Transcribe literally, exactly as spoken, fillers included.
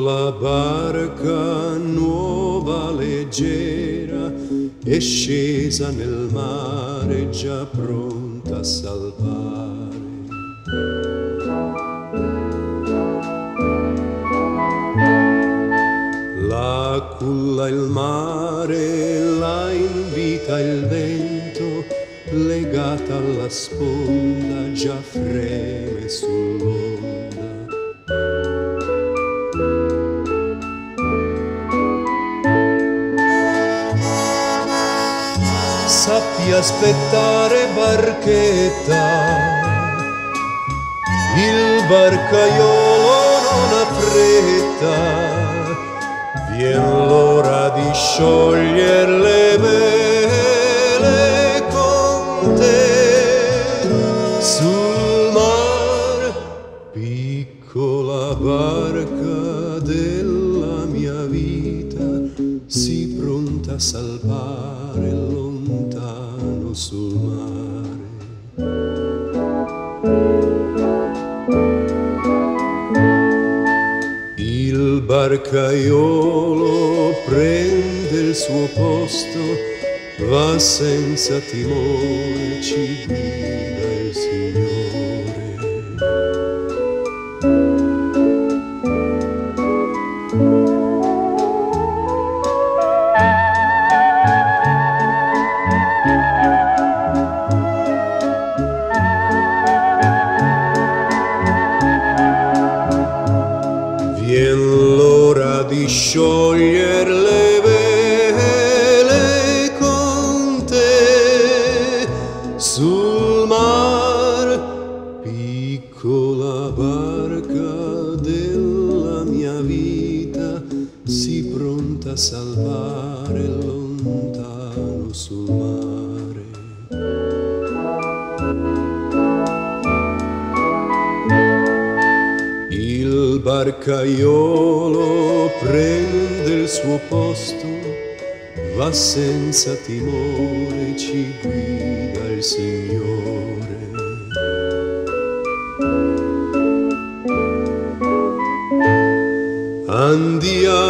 la barca nuova leggera è scesa nel mare già pronta a salvare. La culla il mare, la invita il vento, legata alla sponda già freme sull'onda. Sappi aspettare barchetta, il barcaiolo non ha fretta, vien l'ora di scioglier le vele con te sul mar. Piccola barca della mia vita, sì pronta a salvare lontano sul mare. Il barcaiolo prende il suo posto, va senza timore, ci guida il Signore. Vien l'ora di scioglier le vele con te sul mar. Piccola barca della mia vita, sì pronta a salvare lontano sul mare. Il barcaiolo prende il suo posto, va senza timore, ci guida il Signore. Andiamo